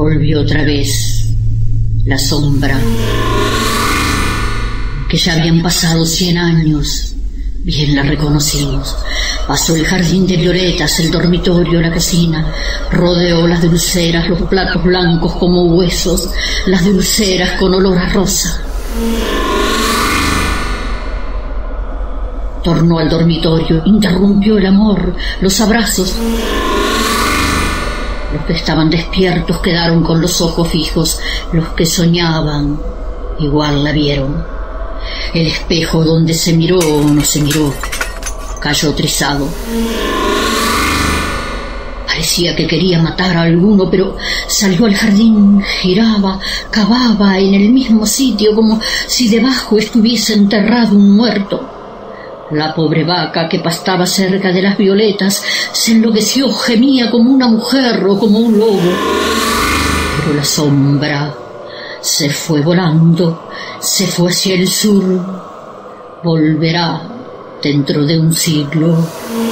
Volvió otra vez la sombra, que ya habían pasado 100 años. Bien la reconocimos. Pasó el jardín de violetas, el dormitorio, la cocina. Rodeó las dulceras, los platos blancos como huesos, las dulceras con olor a rosa. Tornó al dormitorio, interrumpió el amor, los abrazos. Los que estaban despiertos quedaron con los ojos fijos. Los que soñaban igual la vieron. El espejo donde se miró o no se miró cayó trizado. Parecía que quería matar a alguno, pero salió al jardín, giraba, cavaba en el mismo sitio como si debajo estuviese enterrado un muerto. La pobre vaca que pastaba cerca de las violetas se enloqueció, gemía como una mujer o como un lobo. Pero la sombra se fue volando, se fue hacia el sur. Volverá dentro de un siglo.